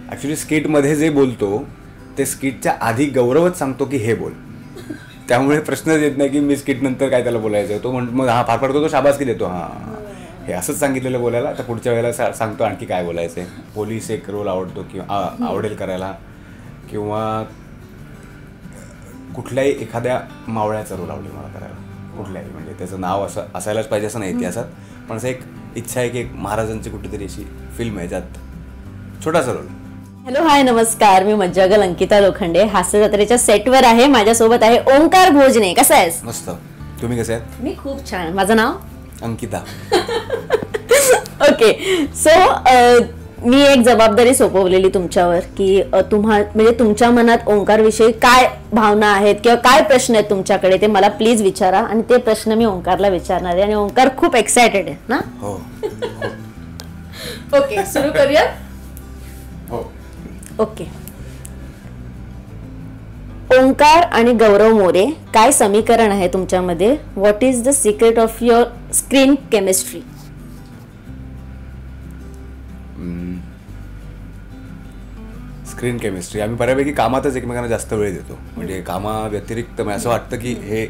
Actually स्किटमध्ये जे बोलतो ते स्किटच्या आधी गौरवच सांगतो की हे बोल, त्यामुळे प्रश्नच येत नाही की मी स्किट नंतर काय त्याला बोलायचं. तो मग हा फार करतो, तो शाबासकी देतो, हां हे असंच सांगितलेलं बोलायला, तर पुढच्या वेळेला सांगतो आणखी काय बोलायचं आहे. पोलीस एक रोल आवडतो किंवा आवडेल करायला, किंवा कुठल्याही एखाद्या मावळ्याचा रोल आवडेल मला करायला, कुठल्याही, म्हणजे त्याचं नाव असं असायलाच पाहिजे असं नाही इतिहासात, पण असं एक इच्छा आहे की एक महाराजांची कुठेतरी अशी फिल्म आहे ज्यात छोटासा रोल. हॅलो हाय नमस्कार, मी मज्जागल अंकिता लोखंडे हास्य जत्रेच्या सेटवर आहे. माझ्यासोबत आहे ओंकार भोजने. कसा आहेस? मस्त. तुम्ही कसे आहेत? मी खूप छान. माझं नाव अंकिता. ओके, सो मी एक जबाबदारी सोपवलेली तुमच्यावर की म्हणजे तुमच्या मनात ओंकार विषयी काय भावना आहेत किंवा काय प्रश्न आहेत तुमच्याकडे, ते मला प्लीज विचारा, आणि ते प्रश्न मी ओंकारला विचारणार आहे. आणि ओंकार खूप एक्सायटेड आहे ना? हो. ओके, सुरू करूया. हो. ओके. ओंकार आणि गौरव मोरे, काय समीकरण आहे तुमच्यामध्ये? What is the secret of your screen chemistry? Screen chemistry, आम्ही बऱ्यापैकी कामातच एकमेकांना जास्त वेळ देतो. म्हणजे कामा व्यतिरिक्त असं वाटतं की हे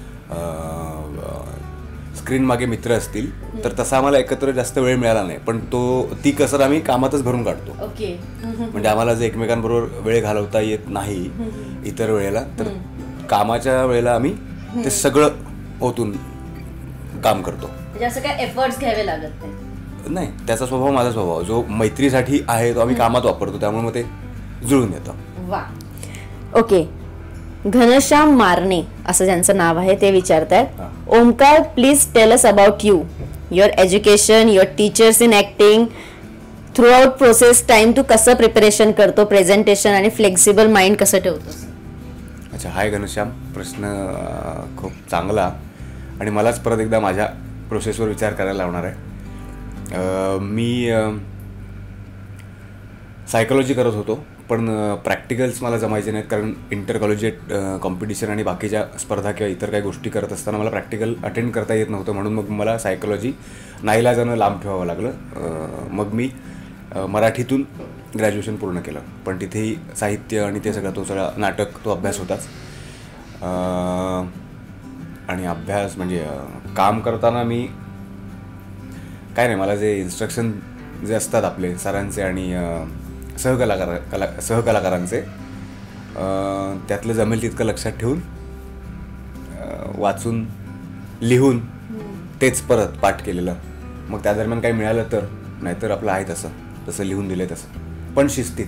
स्क्रीन मागे मित्र असतील, तर तसा आम्हाला एकत्र जास्त वेळ मिळाला नाही, पण ती कसर आम्ही कामातच भरून काढतो. ओके. म्हणजे आम्हाला जर एकमेकांबरोबर वेळ घालवता येत नाही इतर वेळेला, तर कामाच्या वेळेला आम्ही ते सगळं ओतून काम करतो. म्हणजे असं काय एफर्ट्स घ्यावे लागत नाही. त्याचा स्वभाव माझा स्वभाव जो मैत्रीसाठी आहे तो आम्ही कामात वापरतो, त्यामुळे मग ते जुळून येतं. वा. ओके. घनश्याम मारणे असं ज्यांचं नाव आहे ते विचारतायत, Omkar please tell us about you, your education, your teachers in acting, throughout process time, तू कसं प्रिपरेशन करतो, प्रेझेंटेशन, आणि फ्लेक्सिबल माइंड कसं ठेवतोस? अच्छा, हाय घनश्याम. प्रश्न खूप चांगला, आणि मलाच परत एकदा माझ्या प्रोसेसवर विचार करायला लावणार आहे. मी सायकोलॉजी करत होतो, पण प्रॅक्टिकल्स मला जमायचे नाहीत, कारण इंटर कॉलेजिएट कॉम्पिटिशन आणि बाकीच्या स्पर्धा किंवा इतर काही गोष्टी करत असताना मला प्रॅक्टिकल अटेंड करता येत नव्हतं, म्हणून मग मला सायकोलॉजी नाईलाजानं लांब ठेवावं लागलं. मग मी मराठीतून ग्रॅज्युएशन पूर्ण केलं, पण तिथेही साहित्य आणि ते सगळं, तो सगळा नाटक, तो अभ्यास होताच. आणि अभ्यास म्हणजे काम करताना मी काय नाही, मला जे इन्स्ट्रक्शन जे असतात आपले सरांचे आणि सहकलाकारांचे, त्यातलं जमेल तितकं लक्षात ठेवून, वाचून, लिहून तेच परत पाठ केलेलं. मग त्या दरम्यान काही मिळालं तर, नाहीतर आपलं आहे तसं लिहून दिलंय तसं, पण शिस्तीत.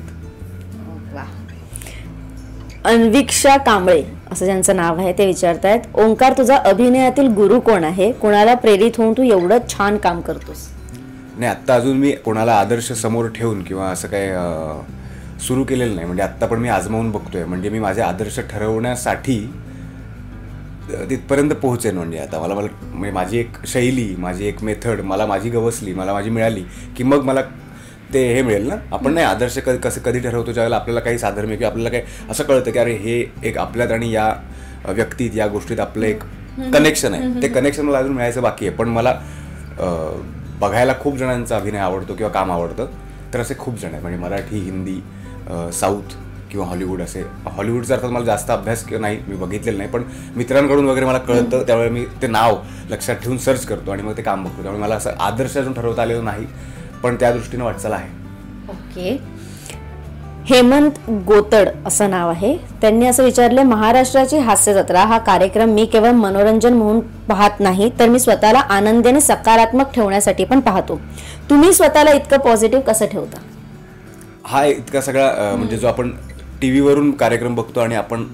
अन्विक्षा कांबळे असं ज्यांचं नाव आहे ते विचारतायत, ओंकार तुझा अभिनयातील गुरु कोण आहे? कोणाला प्रेरित होऊन तू एवढं छान काम करतोस? नाही, आत्ता अजून मी कोणाला आदर्श समोर ठेवून किंवा असं काय सुरू केलेलं नाही. म्हणजे आत्ता पण मी आजमावून बघतोय, म्हणजे मी माझे आदर्श ठरवण्यासाठी तिथपर्यंत पोहोचेन. म्हणजे आता म्हणजे माझी एक शैली, माझी एक मेथड मला माझी गवसली, मला माझी मिळाली की मग मला ते हे मिळेल ना. आपण नाही आदर्श कधी ठरवतो, ज्यावेळेला आपल्याला काही साधर्म्य किंवा आपल्याला काही असं कळतं की अरे हे एक आपल्यात आणि या व्यक्तीत, या गोष्टीत आपलं एक कनेक्शन आहे. ते कनेक्शन मला अजून मिळायचं बाकी आहे. पण मला बघायला खूप जणांचा अभिनय आवडतो किंवा काम आवडतं, तर असे खूप जण आहेत. म्हणजे मराठी, हिंदी, साऊथ किंवा हॉलिवूड, असे. हॉलिवूडचा अर्थात मला जास्त अभ्यास नाही, मी बघितलेलं नाही, पण मित्रांकडून वगैरे मला कळतं, त्यावेळेला मी ते नाव लक्षात ठेवून सर्च करतो आणि मग ते काम बघतो. त्यामुळे मला असं आदर्श अजून ठरवता आलेलं नाही, पण त्या दृष्टीने वाटचाल आहे. ओके. हेमंत गोतड असं नाव आहे, त्यांनी असं विचारले, महाराष्ट्राची हास्य जत्रा हा कार्यक्रम मी केवळ मनोरंजन म्हणून पाहत नाही, तर मी स्वतःला आनंदी आणि सकारात्मक ठेवण्यासाठी पण पाहतो. तुम्ही स्वतःला इतकं पॉझिटिव्ह कसं ठेवता? हा इतका सगळा म्हणजे जो आपण टी व्हीवरून कार्यक्रम बघतो आणि आपण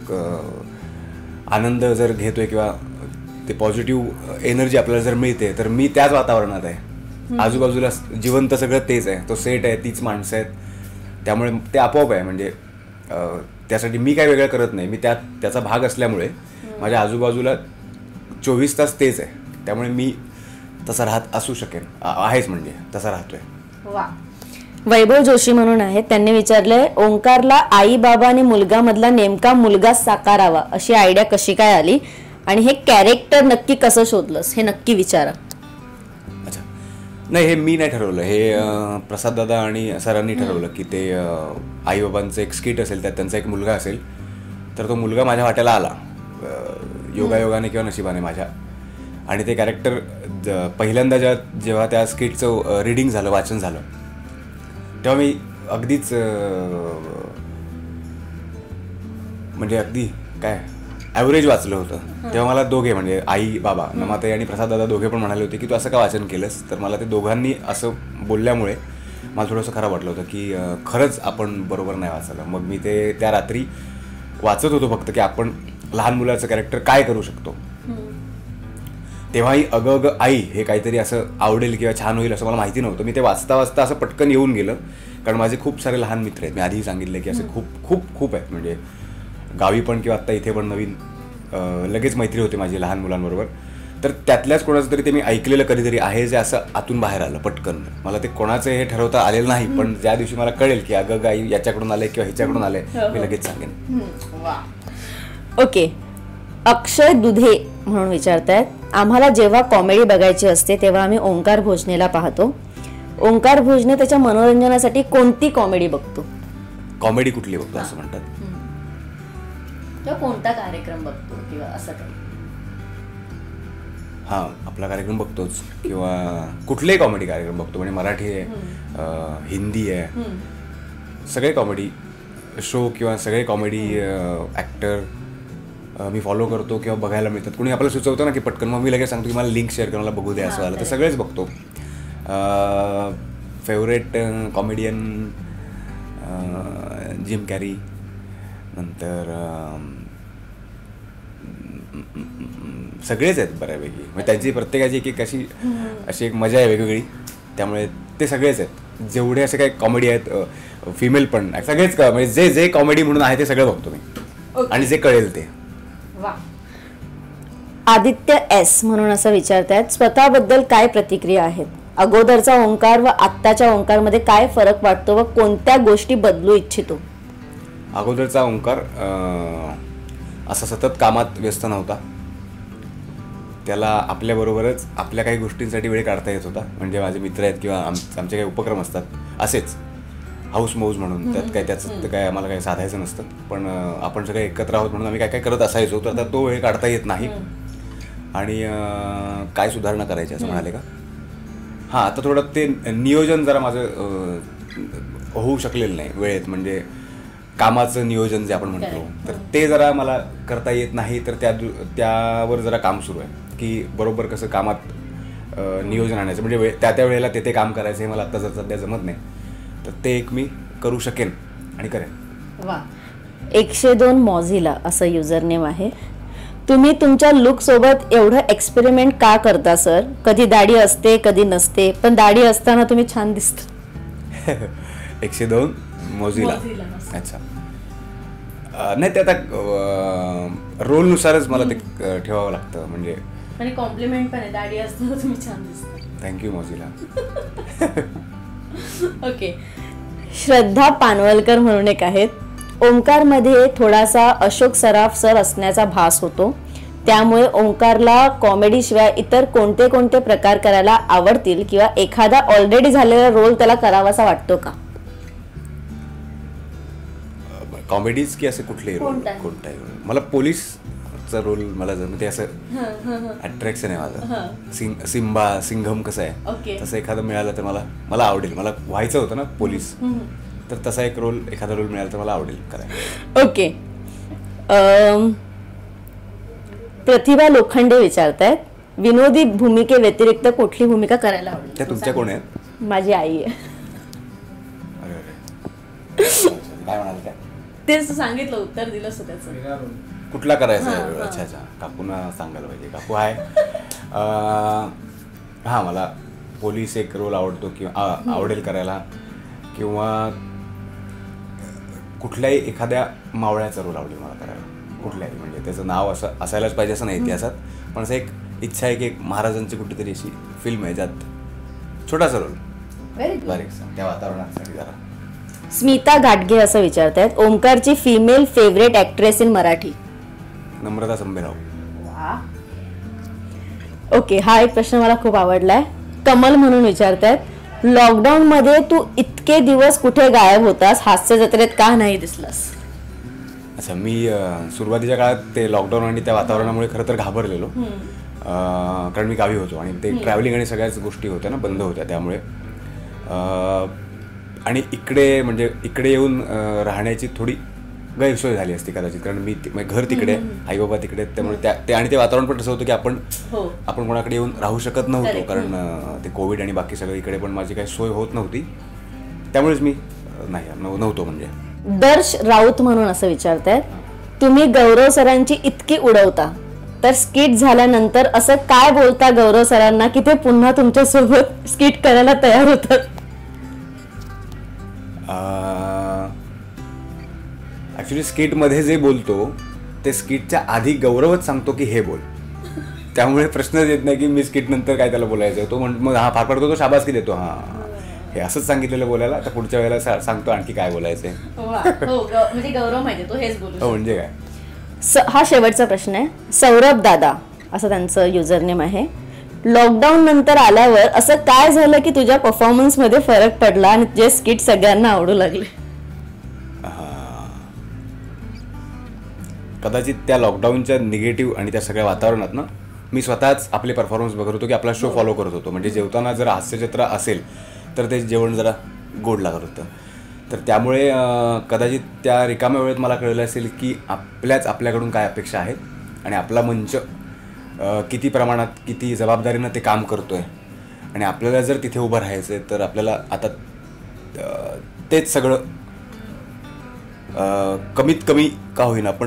आनंद जर घेतोय किंवा ते पॉझिटिव्ह एनर्जी आपल्याला जर मिळते, तर मी त्याच वातावरणात आहे. आजूबाजूला जिवंत सगळं तेच आहे, तो सेट आहे, तीच माणसं आहेत, त्यामुळे ते आपोआप आहे. म्हणजे त्यासाठी मी काय वेगळं करत नाही, मी त्याचा भाग असल्यामुळे माझ्या आजूबाजूला 24 तास तेच आहे, त्यामुळे मी तसा राहत असू शकेन, आहेच, म्हणजे तसा राहतोय. वा. वैभव जोशी म्हणून आहेत, त्यांनी विचारलंय, ओंकारला आई बाबा आणि मुलगा मधला नेमका मुलगा साकारावा अशी आयडिया कशी काय आली, आणि हे कॅरेक्टर नक्की कसं शोधलंस हे नक्की विचारा. अच्छा, नाही, हे मी नाही ठरवलं, हे प्रसाद दादा आणि सरांनी ठरवलं की ते आईबाबांचं एक स्किट असेल, त्यात त्यांचा एक मुलगा असेल, तर तो मुलगा माझ्या वाट्याला आला योगायोगाने किंवा नशिबाने माझ्या. आणि ते कॅरेक्टर पहिल्यांदा जेव्हा त्या स्किटचं रीडिंग झालं, वाचन झालं, तेव्हा मी अगदीच म्हणजे अगदी काय ॲव्हरेज वाचलं होतं. तेव्हा मला दोघे म्हणजे आई बाबा नमाताई आणि प्रसाद दादा दोघे पण म्हणाले होते की तू असं का वाचन केलंस. तर मला ते दोघांनी असं बोलल्यामुळे मला थोडंसं खराब वाटलं होतं की खरंच आपण बरोबर नाही वाचलं. मग मी ते त्या रात्री वाचत होतो फक्त की आपण लहान मुलाचं कॅरेक्टर काय करू शकतो. तेव्हाही अगं अगं आई हे काहीतरी असं आवडेल किंवा छान होईल असं मला माहिती नव्हतं. मी ते वाचता वाचता असं पटकन येऊन गेलं, कारण माझे खूप सारे लहान मित्र आहेत. मी आधीही सांगितलं की असे खूप खूप खूप आहेत, म्हणजे गावी पण किंवा आत्ता इथे पण नवीन लगेच मैत्री होते माझी लहान मुलांबरोबर. तर त्यातल्याच कोणाचं तरी ते मी ऐकलेलं कधीतरी आहे जे असं आतून बाहेर आलं पटकन. मला ते कोणाचं हे ठरवता आलेलं नाही, पण ज्या दिवशी मला कळेल की अगं गाई याच्याकडून आलंय किंवा ह्याच्याकडून आलंय, मी लगेच सांगेन. ओके, अक्षय दुधे म्हणून विचारतायत, आम्हाला जेव्हा कॉमेडी बघायची असते तेव्हा आम्ही ओंकार भोजनेला पाहतो. ओंकार भोजने त्याच्या मनोरंजनासाठी कोणती कॉमेडी बघतो? कॉमेडी कुठली बघतो असं म्हणतात? किंवा कोणता कार्यक्रम बघतो किंवा असं काही? हां, आपला कार्यक्रम बघतोच किंवा कुठलेही कॉमेडी कार्यक्रम बघतो. म्हणजे मराठी आहे, हिंदी आहे, सगळे कॉमेडी शो किंवा सगळे कॉमेडी ॲक्टर मी फॉलो करतो किंवा बघायला मिळतात. कुणी आपल्याला सुचवतं ना की पटकन, मग मी लगेच सांगतो की मला लिंक शेअर कर, मला बघू द्या असं आलं तर सगळेच बघतो. फेवरेट कॉमेडियन जिम कॅरी, नंतर सगळेच आहेत बऱ्यापैकी. म्हणजे त्यांची प्रत्येकाची एक एक अशी एक मजा आहे वेगवेगळी, त्यामुळे ते सगळेच आहेत. जेवढे असे काही कॉमेडी आहेत, फिमेल पण सगळेच, म्हणजे जे कॉमेडी म्हणून आहे ते सगळं बघतो मी, आणि जे कळेल ते. आदित्य एस म्हणून असं विचारतायत, स्वतःबद्दल काय प्रतिक्रिया आहेत? अगोदरचा ओंकार व आत्ताच्या ओंकारमध्ये काय फरक वाटतो व कोणत्या गोष्टी बदलू इच्छितो? अगोदरचा ओंकार असा सतत कामात व्यस्त नव्हता. त्याला आपल्याबरोबरच आपल्या काही गोष्टींसाठी वेळ काढता येत होता. म्हणजे माझे मित्र आहेत किंवा आमचे काही उपक्रम असतात असेच हाऊस मौज म्हणून, त्यात काय त्याचं काय आम्हाला काही साधायचं नसतं, पण आपण सगळे एकत्र आहोत म्हणून आम्ही काय काय करत असायचो. तर आता तो वेळ काढता येत नाही. आणि काय सुधारणा करायची असं म्हणाले का? हां, आता थोडं ते नियोजन जरा माझं होऊ शकलेलं नाही वेळेत. म्हणजे कामाचं नियोजन जे आपण म्हणतो, तर ते जरा मला करता येत नाही. तर त्यावर जरा काम सुरू आहे की बरोबर कसं कामात नियोजन आणायचं. म्हणजे त्या वेळेला ते काम करायचं हे मला आत्ता जर सध्या जमत नाही. तर ते एक मी करू शकेन आणि करेन. वा. 102 मॉझिला असं युजर नेम आहे. तुम्ही तुमच्या लुक सोबत एवढं एक्सपेरिमेंट का करता सर? कधी दाढी असते कधी नसते, पण दाढी असताना तुम्ही छान दिसता. 102 मॉझिला. अच्छा. नाही, ते आता रोलनुसारच मला ते ठेवावं लागतं. म्हणजे आणि कॉम्प्लिमेंट पण आहे, दाढी असताना तुम्ही छान दिसता. थँक्यू मॉझिला. ओके. श्रद्धा पानवलकर म्हणून एक आहेत, ओंकारमध्ये थोडासा अशोक सराफ सर असण्याचा भास होतो, त्यामुळे ओंकारला कॉमेडी शिवाय इतर कोणते कोणते प्रकार करायला आवडतील किंवा एखादा ऑलरेडी झालेला रोल त्याला करावासा वाटतो का? कॉमेडीज की असं कुठलेही रोल? कोणताही रोल. मला पोलीसचा रोल मला ते असं अट्रॅक्शन आहे माझं. सिंघम कसं आहे तसं एखादं मिळालं तर मला आवडेल. मला व्हायचं होतं ना पोलीस, तर तसा एखादा रोल मिळाला तर मला आवडेल करायला. ओके. प्रतिभा लोखंडे विचारतायत, विनोदी भूमिके व्यतिरिक्त कुठली भूमिका करायला आवडेल? त्या तुमच्या कोण आहेत? माझी आई आहे. काय म्हणाल? काय तेच सांगितलं, उत्तर दिलं त्याचं. कुठला करायचा? अच्छा अच्छा, काकूना सांगायला पाहिजे. काकू आहे. हां, मला पोलीस एक रोल आवडतो किंवा आवडेल करायला, किंवा कुठल्याही एखाद्या मावळ्याचा रोल आवडेल मला करायला. कुठल्याही, म्हणजे त्याचं नाव असं असायलाच पाहिजे असं नाही इतिहासात, पण असं एक इच्छा आहे की एक महाराजांची कुठेतरी अशी फिल्म आहे ज्यात छोटासा रोल, बारीकसा, त्या वातावरणासाठी जरा. स्मिता घाटगे असं विचारतायत, ओंकारची female favourite actress in Marathi? Namrata Sambherao. Okay. हा एक प्रश्न मला खूप आवडलाय. कमल म्हणून विचारतायत, लॉकडाऊन मध्ये तू इतके दिवस कुठे गायब होतास, हास्य जत्रेत का नाही दिसलास? अच्छा, मी सुरुवातीच्या काळात ते लॉकडाऊन आणि त्या वातावरणामुळे खरं तर घाबरलेलो, कारण मी गावी होतो आणि ते ट्रॅव्हलिंग आणि सगळ्याच गोष्टी होत्या ना, बंद होत्या. त्यामुळे आणि इकडे येऊन राहण्याची थोडी गैरसोय झाली असती कदाचित, कारण मी घर तिकडे, आई बाबा तिकडे, त्यामुळे ते वातावरण पण तसं होतं की आपण कोणाकडे येऊन राहू शकत नव्हतो, कारण ते कोविड आणि बाकी सगळं इकडे पण माझी काही सोय होत नव्हती. त्यामुळेच मी नव्हतो. म्हणजे दर्श राऊत म्हणून असं विचारतायत, तुम्ही गौरव सरांची इतकी उडवता, तर स्किट झाल्यानंतर असं काय बोलता गौरव सरांना की ते पुन्हा तुमच्या सोबत स्किट करायला तयार होतात? ऍक्च्युली स्किटमध्ये जे बोलतो ते स्किटच्या आधी गौरवच सांगतो की हे बोल, त्यामुळे प्रश्नच येत नाही की मी स्किट नंतर काय त्याला बोलायचं. तो मग हा फार पडतो, तो शाबासकी देतो, हा हे असंच सांगितलेलं बोलायला, आता पुढच्या वेळेला सांगतो आणखी काय बोलायचंय. म्हणजे गौरव माहिती तो हेच बोलतो. म्हणजे काय. हा शेवटचा प्रश्न आहे. सौरभ दादा असं त्यांचं युजरनेम आहे. लॉकडाऊन नंतर आल्यावर असं काय झालं की तुझ्या परफॉर्मन्स मध्ये फरक पडला आणि जे स्किट सगळ्यांना आवडू लागले? कदाचित त्या लॉकडाऊनच्या निगेटिव्ह आणि त्या सगळ्या वातावरणात ना मी स्वतःच आपले परफॉर्मन्स बघत होतो की आपला शो फॉलो करत होतो. म्हणजे जेवताना जर हास्यचित्र असेल तर ते जेवण जरा गोड लागत होतं. तर त्यामुळे कदाचित त्या रिकाम्या वेळेत मला कळलं असेल की आपल्याकडून काय अपेक्षा आहेत आणि आपला मंच किती प्रमाणात, किती जबाबदारीनं ते काम करतो आहे, आणि आपल्याला जर तिथे उभं राहायचं आहे तर आपल्याला आता तेच सगळं कमीत कमी का होईना पण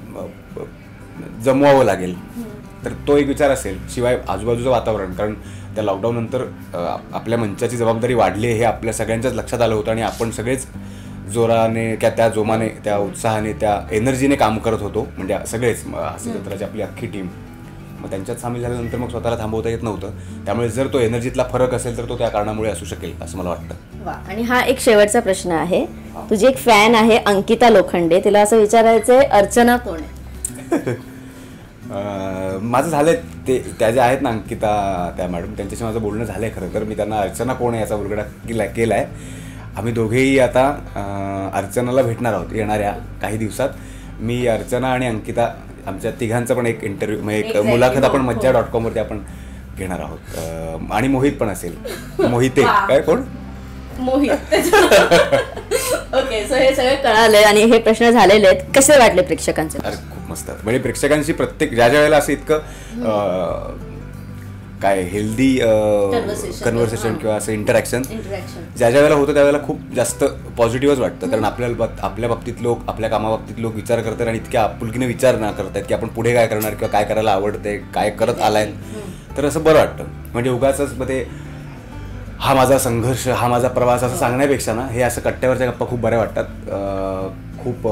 जमवावं लागेल. तर तो एक विचार असेल. शिवाय आजूबाजूचं वातावरण, कारण त्या लॉकडाऊन नंतर आपल्या मंचाची जबाबदारी वाढली हे आपल्या सगळ्यांच्याच लक्षात आलं होतं आणि आपण सगळेच जोराने त्या जोमाने, त्या उत्साहाने, त्या एनर्जीने काम करत होतो. म्हणजे सगळेच हास्यचित्राची आपली अख्खी टीम. मग त्यांच्यात सामील झाल्यानंतर मग स्वतःला थांबवता येत नव्हतं. त्यामुळे जर तो एनर्जीतला फरक असेल तर तो त्या कारणामुळे असू शकेल असं मला वाटतं. आणि हा एक शेवटचा प्रश्न आहे. तुझी एक फॅन आहे अंकिता लोखंडे, तिला असं विचारायचंय, अर्चना कोण आहे? माझं झालंय ते, त्या ज्या आहेत ना अंकिता, त्या मॅडम, त्यांच्याशी माझं बोलणं झालंय. खरं तर मी त्यांना अर्चना कोण आहे याचा उलगडा केलाय. आम्ही दोघेही आता अर्चनाला भेटणार आहोत येणाऱ्या काही दिवसात. मी अर्चना आणि अंकिता आमच्या तिघांचा पण एक इंटरव्ह्यू, म्हणजे एक मुलाखत आपण मज्जा.com वरती आपण घेणार आहोत. आणि मोहित पण असेल. मोहिते काय कोण? मोहित. ओके, सो हे सगळे कळाले आणि हे प्रश्न झालेले आहेत. कसे वाटले प्रेक्षकांचे? अरे खूप मस्त. म्हणजे प्रेक्षकांशी प्रत्येक ज्या वेळेला असं इतकं काय हेल्दी कन्व्हर्सेशन किंवा असं इंटरॅक्शन ज्या वेळेला होतं त्यावेळेला खूप जास्त पॉझिटिव्हच वाटतं. कारण आपल्या बाबतीत लोक, आपल्या कामाबाबतीत लोक विचार करतात आणि इतक्या आपुलकीने विचार ना करतात की आपण पुढे काय करणार किंवा काय करायला आवडते, काय करत आलाय. तर असं बरं वाटतं. म्हणजे उगाचच मध्ये हा माझा संघर्ष, हा माझा प्रवास असं सांगण्यापेक्षा ना हे असं कट्ट्यावरच्या गप्पा खूप बऱ्या वाटतात. खूप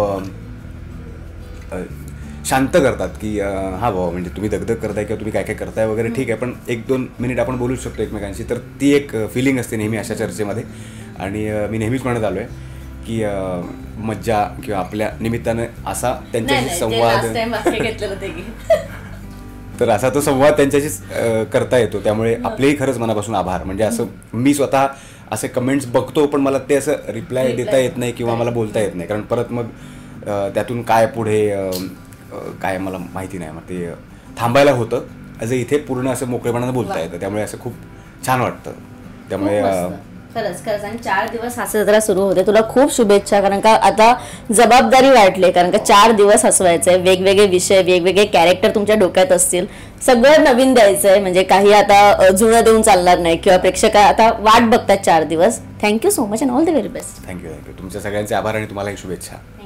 शांत करतात की हा भाऊ, म्हणजे तुम्ही दगदग करताय किंवा तुम्ही काय काय करताय वगैरे, ठीक आहे, पण 1-2 मिनिट आपण बोलू शकतो एकमेकांशी. तर ती एक फिलिंग असते नेहमी अशा चर्चेमध्ये. आणि मी नेहमीच म्हणत आलो आहे की मज्जा किंवा आपल्या निमित्तानं असा त्यांच्याशी संवाद, तर असा तो संवाद त्यांच्याशीच करता येतो. त्यामुळे आपलेही खरंच मनापासून आभार. म्हणजे असं मी स्वतः असे कमेंट्स बघतो पण मला ते असं रिप्लाय देता येत नाही किंवा मला बोलता येत नाही, कारण परत मग त्यातून काय पुढे काय मला माहिती नाही. मग ते थांबायला होतं. असं इथे पूर्ण असं मोकळेपणानं बोलता येतं. त्यामुळे असं खूप छान वाटतं. त्यामुळे खरंच आणि 4 दिवस हास्यजत्रा सुरू होते. तुला खूप शुभेच्छा, कारण का आता जबाबदारी वाटली, कारण का 4 दिवस हसवायचंय, वेगवेगळे विषय, वेगवेगळे कॅरेक्टर तुमच्या डोक्यात असतील, सगळं नवीन द्यायचंय. म्हणजे काही आता जुनं देऊन चालणार नाही किंवा प्रेक्षक आता वाट बघतात 4 दिवस. Thank you so much and all the very best. Thank you. तुमच्या सगळ्यांचे आभार आणि तुम्हालाही शुभेच्छा.